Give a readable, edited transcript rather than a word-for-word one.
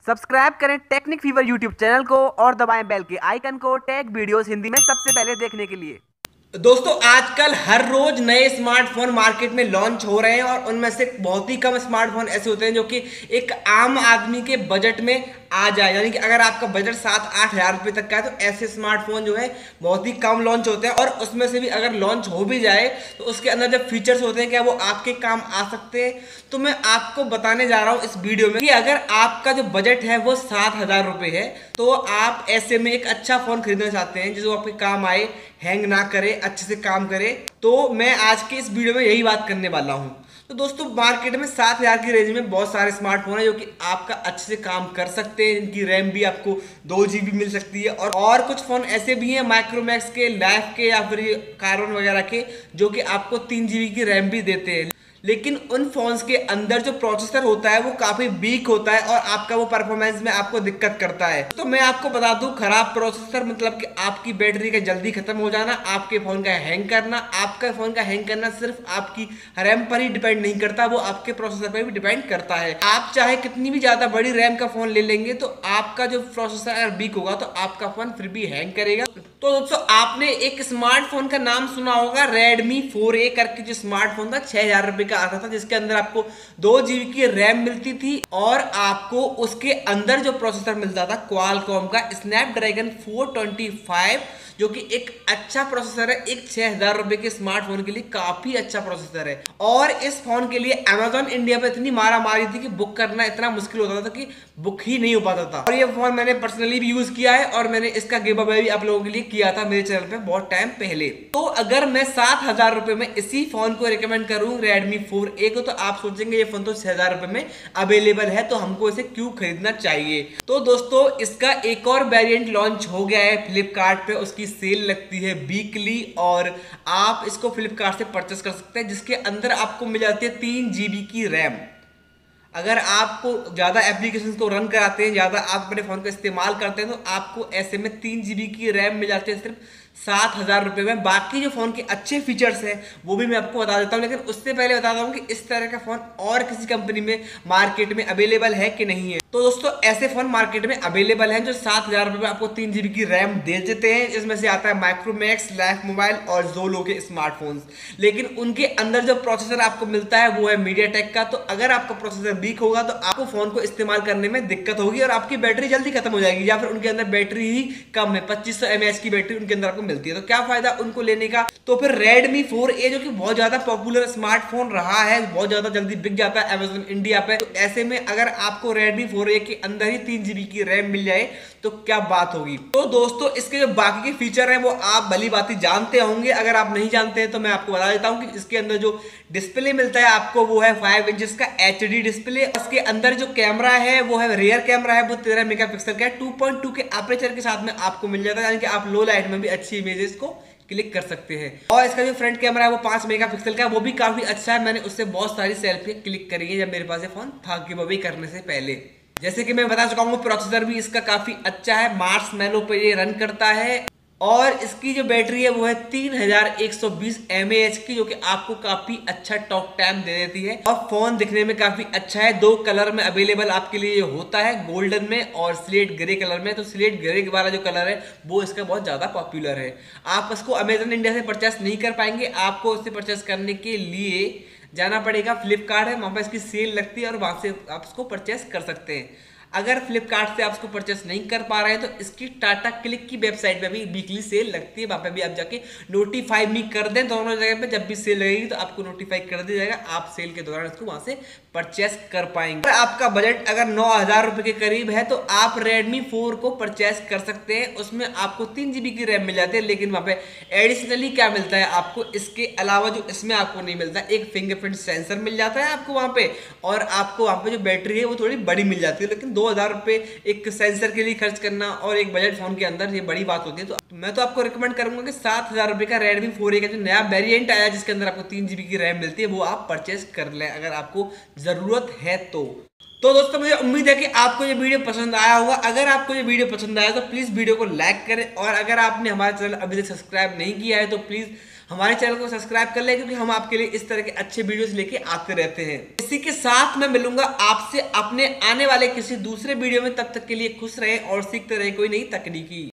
Subscribe करें technique fever YouTube channel को और दबाएं बेल के आइकन को टेक वीडियोस हिंदी में सबसे पहले देखने के लिए। दोस्तों आजकल हर रोज नए स्मार्टफोन मार्केट में लॉन्च हो रहे हैं और उनमें से बहुत ही कम स्मार्टफोन ऐसे होते हैं जो कि एक आम आदमी के बजट में आ जाए। यानी कि अगर आपका बजट 7-8 हज़ार रुपए तक का है तो ऐसे स्मार्टफोन जो है बहुत ही कम लॉन्च होते हैं और उसमें से भी अगर लॉन्च हो भी जाए तो उसके अंदर जो फीचर्स होते हैं क्या वो आपके काम आ सकते हैं। तो मैं आपको बताने जा रहा हूं इस वीडियो में कि अगर आपका जो बजट है वो 7,000 रुपए है तो आप ऐसे में एक अच्छा फोन खरीदना चाहते हैं जो आपके काम आए, हैंग ना करे, अच्छे से काम करे, तो मैं आज के इस वीडियो में यही बात करने वाला हूं। तो दोस्तों मार्केट में 7,000 की रेंज में बहुत सारे स्मार्टफोन है जो कि आपका अच्छे से काम कर सकते हैं। इनकी रैम भी आपको 2 GB मिल सकती है और कुछ फोन ऐसे भी हैं माइक्रोमैक्स के, लाइफ के या फिर कार्बन वगैरह के जो कि आपको 3 GB की रैम भी देते हैं। लेकिन उन फोन्स के अंदर जो प्रोसेसर होता है वो काफी वीक होता है और आपका वो परफॉर्मेंस में आपको दिक्कत करता है। तो मैं आपको बता दूं खराब प्रोसेसर मतलब कि आपकी बैटरी का जल्दी खत्म हो जाना, आपके फोन का हैंग करना। आपका फोन का हैंग करना सिर्फ आपकी रैम पर ही डिपेंड नहीं करता, वो आपके प्रोसेसर पर भी डिपेंड करता है। आप चाहे कितनी भी ज्यादा बड़ी रैम का फोन ले लेंगे तो आपका जो प्रोसेसर अगर वीक होगा तो आपका फोन फिर भी हैंग करेगा। तो दोस्तों आपने एक स्मार्टफोन का नाम सुना होगा Redmi 4A करके, जो स्मार्टफोन था 6,000 रुपए का आता था जिसके अंदर आपको 2 GB की रैम मिलती थी और आपको उसके अंदर जो प्रोसेसर मिलता था क्वालकॉम का स्नैपड्रैगन 425 जो कि एक अच्छा प्रोसेसर है। एक 6,000 रुपए के स्मार्टफोन के लिए काफी अच्छा प्रोसेसर है और इस फोन के लिए अमेजॉन इंडिया पे इतनी मारा मारी थी कि बुक करना इतना मुश्किल होता था कि बुक ही नहीं हो पाता था। और ये फोन मैंने पर्सनली भी यूज किया है और मैंने इसका गिव अवे भी आप लोगों के लिए किया था मेरे चैनल पे बहुत टाइम पहले। तो अगर मैं 7,000 रुपए में इसी फोन को रिकमेंड करूं Redmi 4A को तो आप सोचेंगे ये फोन तो 6,000 रुपए में अवेलेबल है तो हमको इसे क्यों खरीदना चाहिए। तो दोस्तों इसका एक और वेरिएंट लॉन्च हो गया है फ्लिपकार्ट पे, उसकी सेल लगती है वीकली और आप इसको फ्लिपकार्ट से परचेस कर सकते हैं जिसके अंदर आपको मिल जाती है 3 GB की रैम। अगर आपको ज्यादा एप्लीकेशंस को रन कराते हैं, ज्यादा आप अपने फोन का इस्तेमाल करते हैं तो आपको ऐसे में 3 GB की रैम मिल जाती है सिर्फ 7,000 रुपए में। बाकी जो फोन के अच्छे फीचर्स हैं वो भी मैं आपको बता देता हूं, लेकिन उससे पहले बता दूं कि इस तरह का फोन और किसी कंपनी में मार्केट में अवेलेबल है कि नहीं है। तो दोस्तों ऐसे फोन मार्केट में अवेलेबल हैं जो 7,000 रुपए में आपको 3 GB की रैम दे देते हैं। इसमें से आता है माइक्रोमैक्स, लाइफ मोबाइल और जोलो के स्मार्टफोन्स। लेकिन उनके अंदर जो प्रोसेसर आपको मिलता है वो है मीडियाटेक का। तो अगर आपका प्रोसेसर वीक होगा तो आपको फोन को इस्तेमाल करने में दिक्कत होगी और आपकी बैटरी जल्दी खत्म हो जाएगी या फिर उनके अंदर बैटरी ही कम है, 2500 mAh की बैटरी उनके अंदर आपको मिलती है। तो क्या फायदा उनको लेने का। तो फिर Redmi 4A जो कि बहुत ज्यादा पॉपुलर स्मार्टफोन रहा है, बहुत ज्यादा जल्दी बिक जाता है अमेजॉन इंडिया पे, तो ऐसे में अगर आपको Redmi 4A के अंदर ही 3 GB की रैम मिल जाए तो क्या बात होगी। तो दोस्तों इसके जो बाकी के फीचर हैं वो आप भली बात जानते होंगे, अगर आप नहीं जानते हैं तो मैं आपको बता देता हूं कि इसके अंदर जो डिस्प्ले मिलता है आपको वो है 5 इंचेस का HD डिस्प्ले। इसके अंदर जो कैमरा है वो है रियर कैमरा है, वो 13 मेगापिक्सल का है, 2.2 के अपर्चर के साथ में आपको मिल जाता है, यानी कि आप लो लाइट में भी अच्छी इमेजेस को क्लिक कर सकते हैं। और इसका जो फ्रंट कैमरा है वो 5 मेगापिक्सल का है, वो भी काफी अच्छा है। मैंने उससे बहुत सारी सेल्फी क्लिक करी है जब मेरे पास ये फोन था गिव अवे करने से पहले। जैसे कि मैं बता चुका हूँ प्रोसेसर भी इसका काफी अच्छा है, मार्शमैलो पे ये रन करता है और इसकी जो बैटरी है वो है 3120 mAh की, जो कि आपको काफी अच्छा टॉक टाइम दे देती है और फोन दिखने में काफी अच्छा है। 2 कलर में अवेलेबल आपके लिए होता है, गोल्डन में और स्लेट ग्रे कलर में। तो स्लेट ग्रे वाला जो कलर है वो इसका बहुत ज्यादा पॉपुलर है। आप इसको अमेजन इंडिया से परचेस नहीं कर पाएंगे, आपको इसे परचेस करने के लिए जाना पड़ेगा फ्लिपकार्ट है, वहां पर इसकी सेल लगती है और वहां से आप इसको परचेस कर सकते हैं। अगर फ्लिपकार्ट से आप इसको परचेस नहीं कर पा रहे हैं तो इसकी टाटा क्लिक की वेबसाइट पे भी वीकली सेल लगती है, वहां पे भी आप जाके नोटिफाई भी कर दें। दोनों जगह पे जब भी सेल लगेगी तो आपको नोटिफाई कर दिया जाएगा, आप सेल के दौरान इसको वहां से परचेस कर पाएंगे। आपका बजट अगर 9,000 रुपए के करीब है तो आप Redmi 4 को परचेस कर सकते हैं। उसमें आपको 3 GB की रैम मिल जाती है, लेकिन वहां पे एडिशनली क्या मिलता है आपको इसके अलावा जो इसमें आपको नहीं मिलता, एक फिंगरप्रिंट सेंसर मिल जाता है आपको वहां पे और आपको वहां पे जो बैटरी है वो थोड़ी बड़ी मिल जाती है। लेकिन 2,000 रुपए एक सेंसर के लिए खर्च करना और एक बजट फोन के अंदर ये बड़ी बात होती है। तो मैं तो आपको रिकमेंड करूंगा कि 7,000 रुपए का Redmi 4A का जो नया वेरिएंट आया जिसके अंदर आपको 3 GB की रैम मिलती है वो आप परचेस कर लें अगर आपको जरूरत है तो। तो दोस्तों मुझे उम्मीद है कि आपको ये वीडियो पसंद आया होगा। अगर आपको ये वीडियो पसंद आया तो प्लीज वीडियो को लाइक करें और अगर आपने हमारा चैनल अभी तक सब्सक्राइब नहीं किया है तो प्लीज हमारे चैनल को सब्सक्राइब कर ले, क्योंकि हम आपके लिए इस तरह के अच्छे वीडियोस लेके आते रहते हैं। इसी के साथ मैं मिलूंगा आपसे अपने आने वाले किसी दूसरे वीडियो में। तब तक के लिए खुश रहे और सीखते रहे कोई नई तकनीकी।